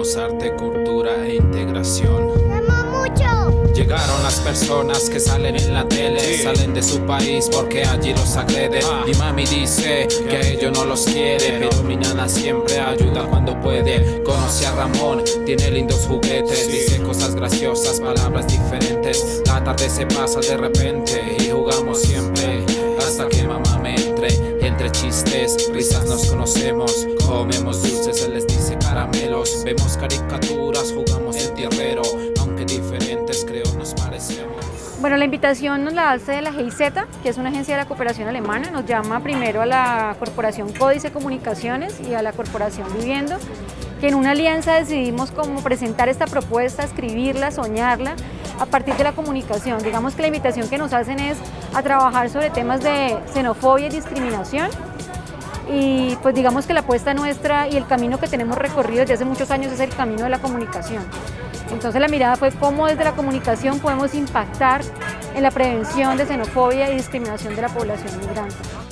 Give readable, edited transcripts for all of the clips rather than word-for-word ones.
Somos arte, cultura e integración. ¡Te amo mucho! Llegaron las personas que salen en la tele, salen de su país porque allí los agreden. Mi mami dice que a ellos no los quiere, pero mi nana siempre ayuda cuando puede. Conocí a Ramón, tiene lindos juguetes, dice cosas graciosas, palabras diferentes. La tarde se pasa de repente y jugamos siempre hasta que mamá me entre. Entre chistes, risas nos conocemos, comemos dulces, él les dice caramelos. Vemos caricaturas, jugamos el tierrero, aunque diferentes creo nos parecemos. Bueno, la invitación nos la hace la GIZ, que es una agencia de la cooperación alemana. Nos llama primero a la Corporación Códice Comunicaciones y a la Corporación Viviendo, que en una alianza decidimos cómo presentar esta propuesta, escribirla, soñarla a partir de la comunicación. Digamos que la invitación que nos hacen es a trabajar sobre temas de xenofobia y discriminación, y pues digamos que la apuesta nuestra y el camino que tenemos recorrido desde hace muchos años es el camino de la comunicación. Entonces la mirada fue cómo desde la comunicación podemos impactar en la prevención de xenofobia y discriminación de la población migrante.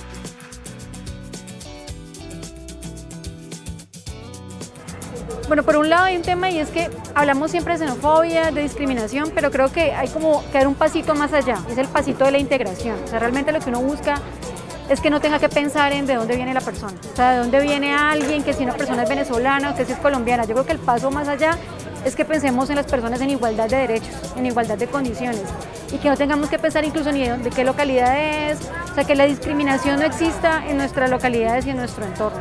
Bueno, por un lado hay un tema y es que hablamos siempre de xenofobia, de discriminación, pero creo que hay como que dar un pasito más allá, es el pasito de la integración. O sea, realmente lo que uno busca es que no tenga que pensar en de dónde viene la persona, o sea, de dónde viene alguien, que si una persona es venezolana o que si es colombiana. Yo creo que el paso más allá es que pensemos en las personas en igualdad de derechos, en igualdad de condiciones, y que no tengamos que pensar incluso ni de qué localidad es, o sea, que la discriminación no exista en nuestras localidades y en nuestro entorno.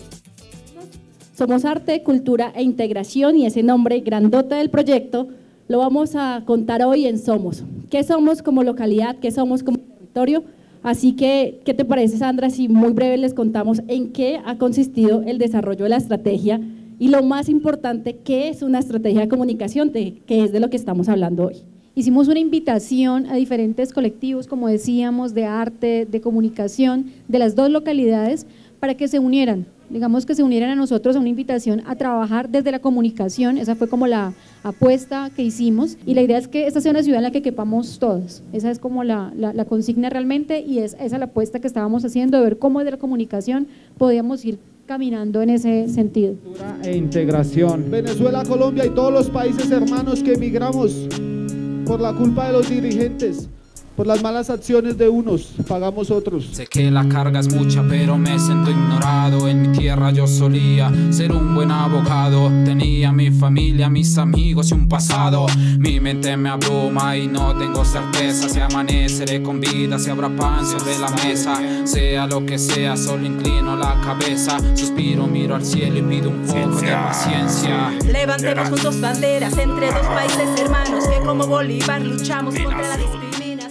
Somos arte, cultura e integración, y ese nombre grandote del proyecto lo vamos a contar hoy en Somos. ¿Qué somos como localidad? ¿Qué somos como territorio? Así que, ¿qué te parece, Sandra, si muy breve les contamos en qué ha consistido el desarrollo de la estrategia y lo más importante, qué es una estrategia de comunicación, que es de lo que estamos hablando hoy? Hicimos una invitación a diferentes colectivos, como decíamos, de arte, de comunicación, de las dos localidades, para que se unieran, digamos que se unieran a nosotros a una invitación a trabajar desde la comunicación. Esa fue como la apuesta que hicimos, y la idea es que esta sea una ciudad en la que quepamos todos. Esa es como la consigna realmente, y esa es la apuesta que estábamos haciendo, de ver cómo desde la comunicación podíamos ir caminando en ese sentido. E integración. Venezuela, Colombia y todos los países hermanos que emigramos por la culpa de los dirigentes, por las malas acciones de unos, pagamos otros. Sé que la carga es mucha, pero me siento ignorado. En mi tierra yo solía ser un buen abogado. Tenía mi familia, mis amigos y un pasado. Mi mente me abruma y no tengo certeza si amaneceré con vida, si habrá pan sobre la mesa. Sea lo que sea, solo inclino la cabeza. Suspiro, miro al cielo y pido un poco de paciencia. Levantemos juntos banderas entre dos países hermanos, que como Bolívar luchamos contra la discriminación.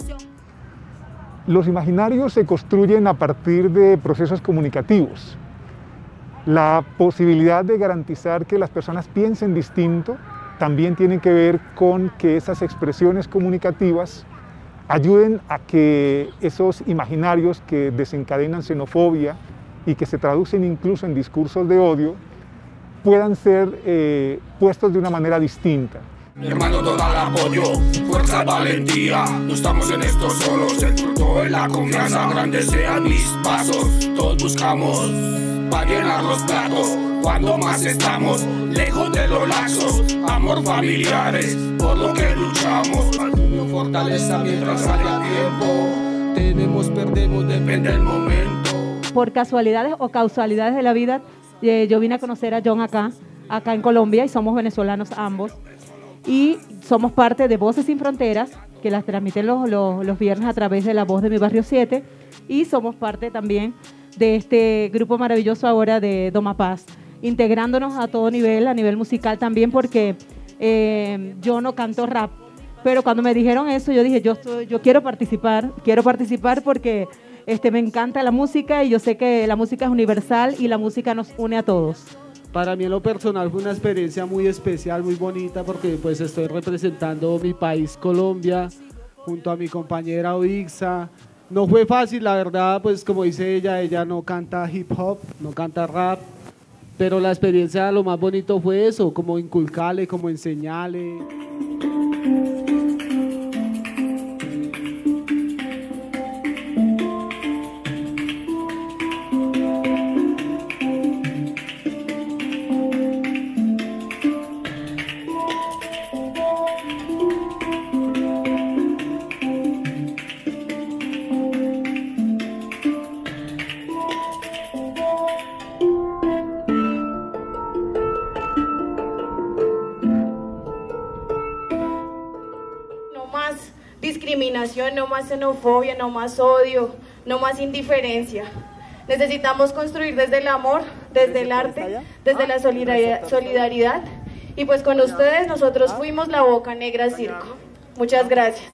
Los imaginarios se construyen a partir de procesos comunicativos. La posibilidad de garantizar que las personas piensen distinto también tiene que ver con que esas expresiones comunicativas ayuden a que esos imaginarios que desencadenan xenofobia y que se traducen incluso en discursos de odio puedan ser puestos de una manera distinta. Hermano, toda el apoyo, fuerza, valentía. No estamos en esto solos, el fruto de la confianza. Grandes sean mis pasos, todos buscamos para llenar los platos. Cuando más estamos lejos de los lazos, amor, familiares, por lo que luchamos. Alguno fortaleza mientras haya tiempo. Tenemos, perdemos, depende del momento. Por casualidades o causalidades de la vida, yo vine a conocer a John acá en Colombia, y somos venezolanos ambos. Y somos parte de Voces Sin Fronteras, que las transmiten los viernes a través de La Voz de Mi Barrio 7, y somos parte también de este grupo maravilloso ahora de Doma Paz, integrándonos a todo nivel, a nivel musical también, porque yo no canto rap, pero cuando me dijeron eso yo dije, yo quiero participar porque me encanta la música, y yo sé que la música es universal y la música nos une a todos. Para mí en lo personal fue una experiencia muy especial, muy bonita, porque pues estoy representando mi país, Colombia, junto a mi compañera Oixa. No fue fácil, la verdad, pues como dice ella no canta hip hop, no canta rap, pero la experiencia, lo más bonito fue eso, como inculcarle, como enseñarle. discriminación, no más xenofobia, no más odio, no más indiferencia. Necesitamos construir desde el amor, desde el arte, desde la solidaridad. Y pues con ustedes nosotros fuimos La Boca Negra Circo. Muchas gracias.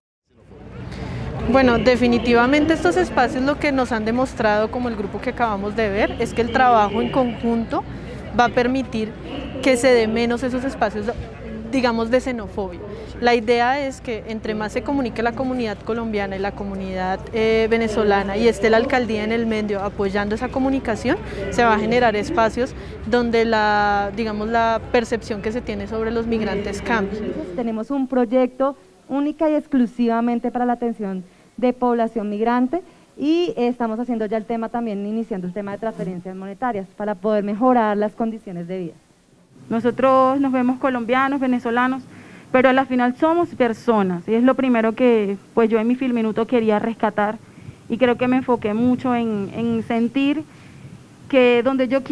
Bueno, definitivamente estos espacios lo que nos han demostrado como el grupo que acabamos de ver es que el trabajo en conjunto va a permitir que se dé menos esos espacios, digamos, de xenofobia. La idea es que entre más se comunique la comunidad colombiana y la comunidad venezolana y esté la alcaldía en el medio apoyando esa comunicación, se va a generar espacios donde la percepción que se tiene sobre los migrantes cambie. Tenemos un proyecto única y exclusivamente para la atención de población migrante y estamos haciendo ya el tema también, iniciando el tema de transferencias monetarias para poder mejorar las condiciones de vida. Nosotros nos vemos colombianos, venezolanos, pero a la final somos personas y es lo primero que pues yo en mi Filminuto quería rescatar y creo que me enfoqué mucho en sentir que donde yo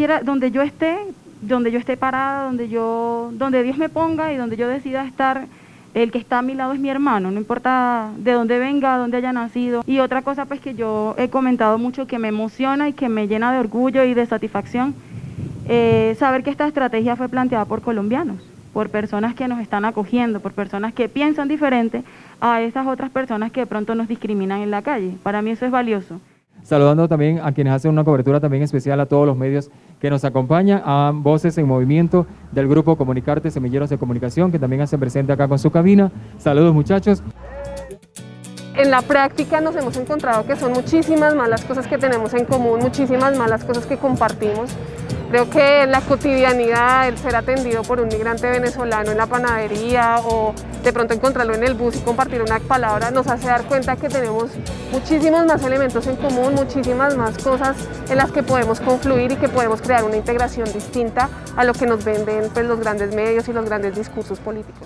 esté parada, donde Dios me ponga y donde yo decida estar, el que está a mi lado es mi hermano, no importa de dónde venga, dónde haya nacido. Y otra cosa pues que yo he comentado mucho que me emociona y que me llena de orgullo y de satisfacción, saber que esta estrategia fue planteada por colombianos, por personas que nos están acogiendo, por personas que piensan diferente a esas otras personas que de pronto nos discriminan en la calle. Para mí eso es valioso. Saludando también a quienes hacen una cobertura también especial, a todos los medios que nos acompañan, a Voces en Movimiento del grupo Comunicarte, Semilleros de Comunicación, que también hacen presente acá con su cabina. Saludos, muchachos. En la práctica nos hemos encontrado que son muchísimas más las cosas que tenemos en común, muchísimas más las cosas que compartimos. Creo que la cotidianidad, el ser atendido por un migrante venezolano en la panadería o de pronto encontrarlo en el bus y compartir una palabra nos hace dar cuenta que tenemos muchísimos más elementos en común, muchísimas más cosas en las que podemos confluir y que podemos crear una integración distinta a lo que nos venden pues, los grandes medios y los grandes discursos políticos.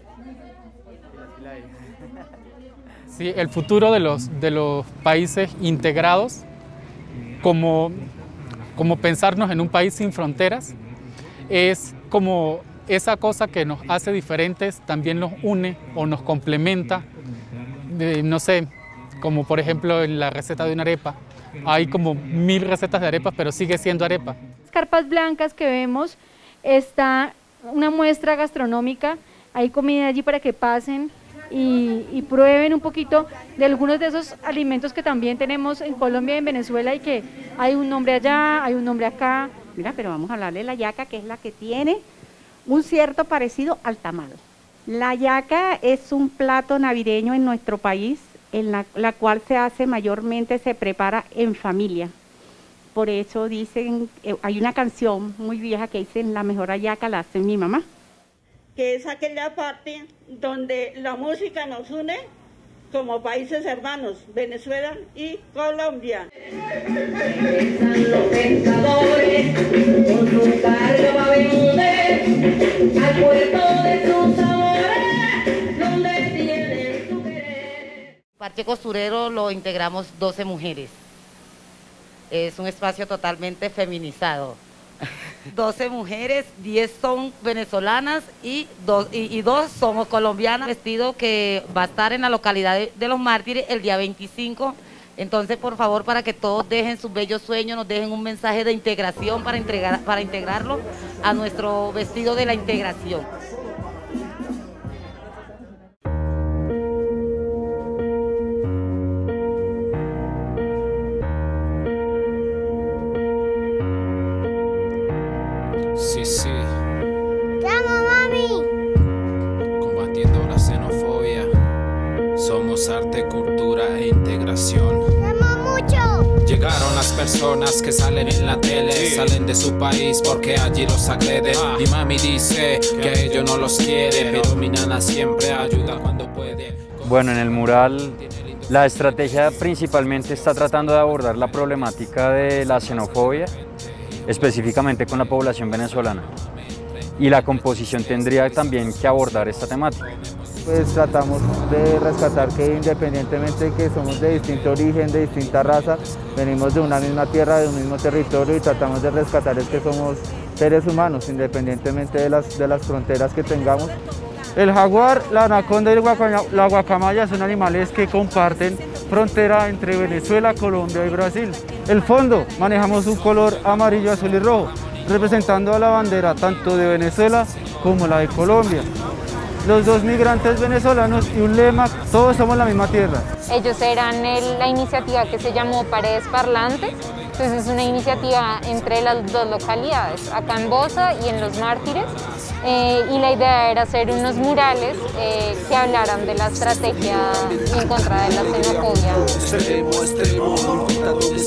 Sí, el futuro de los países integrados como pensarnos en un país sin fronteras, es como esa cosa que nos hace diferentes, también nos une o nos complementa, no sé, como por ejemplo en la receta de una arepa, hay como 1000 recetas de arepas, pero sigue siendo arepa. Las carpas blancas que vemos, está una muestra gastronómica, hay comida allí para que pasen y prueben un poquito de algunos de esos alimentos que también tenemos en Colombia y en Venezuela y que hay un nombre allá, hay un nombre acá. Mira, pero vamos a hablar de la yaca, que es la que tiene un cierto parecido al tamal. La yaca es un plato navideño en nuestro país, en la cual se hace mayormente, se prepara en familia. Por eso dicen, hay una canción muy vieja que dice, la mejor hallaca la hace mi mamá. Que es aquella parte donde la música nos une como países hermanos, Venezuela y Colombia. Están los pescadores con su carga va a vender al puerto de sus sabores, donde tienen su querer. Parche Costurero lo integramos 12 mujeres. Es un espacio totalmente feminizado. 12 mujeres, 10 son venezolanas y dos somos colombianas. Vestido que va a estar en la localidad de Los Mártires el día 25. Entonces, por favor, para que todos dejen sus bellos sueños, nos dejen un mensaje de integración para integrarlo a nuestro vestido de la integración. Sí, sí. ¡Te amo, mami! Combatiendo la xenofobia. Somos arte, cultura e integración. ¡Te amo mucho! Llegaron las personas que salen en la tele, salen de su país porque allí los agreden. Mi mami dice que a ellos no los quiere, pero mi nana siempre ayuda cuando puede. Bueno, en el mural la estrategia principalmente está tratando de abordar la problemática de la xenofobia, específicamente con la población venezolana, y la composición tendría también que abordar esta temática. Pues tratamos de rescatar que independientemente de que somos de distinto origen, de distinta raza, venimos de una misma tierra, de un mismo territorio, y tratamos de rescatar es que somos seres humanos, independientemente de las fronteras que tengamos, El jaguar, la anaconda y la guacamaya son animales que comparten frontera entre Venezuela, Colombia y Brasil. El fondo, manejamos un color amarillo, azul y rojo, representando a la bandera tanto de Venezuela como la de Colombia. Los dos migrantes venezolanos y un lema, todos somos la misma tierra. Ellos eran la iniciativa que se llamó Paredes Parlantes, entonces es una iniciativa entre las dos localidades, acá en Bosa y en Los Mártires, y la idea era hacer unos murales que hablaran de la estrategia en contra de la xenofobia.